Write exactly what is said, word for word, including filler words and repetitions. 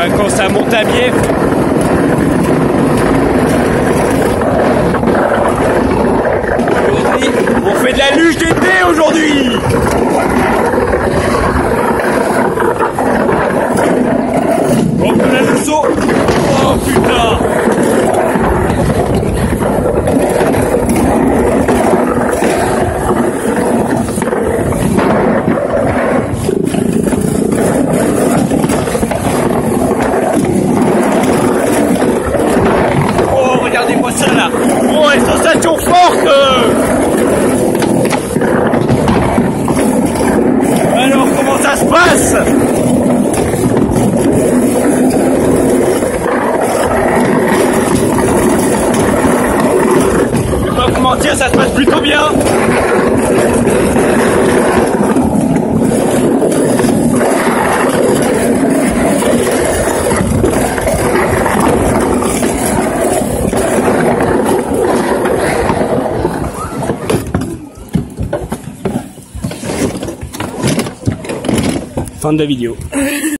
bah, quand ça monte à biais. Aujourd'hui, on fait de la luge d'été aujourd'hui. Bon, on a le saut. Oh putain. Regardez-moi ça là. Oh, une sensation forte. Alors comment ça se passe? Je vais pas vous mentir, ça se passe plutôt bien. Fin de la vidéo.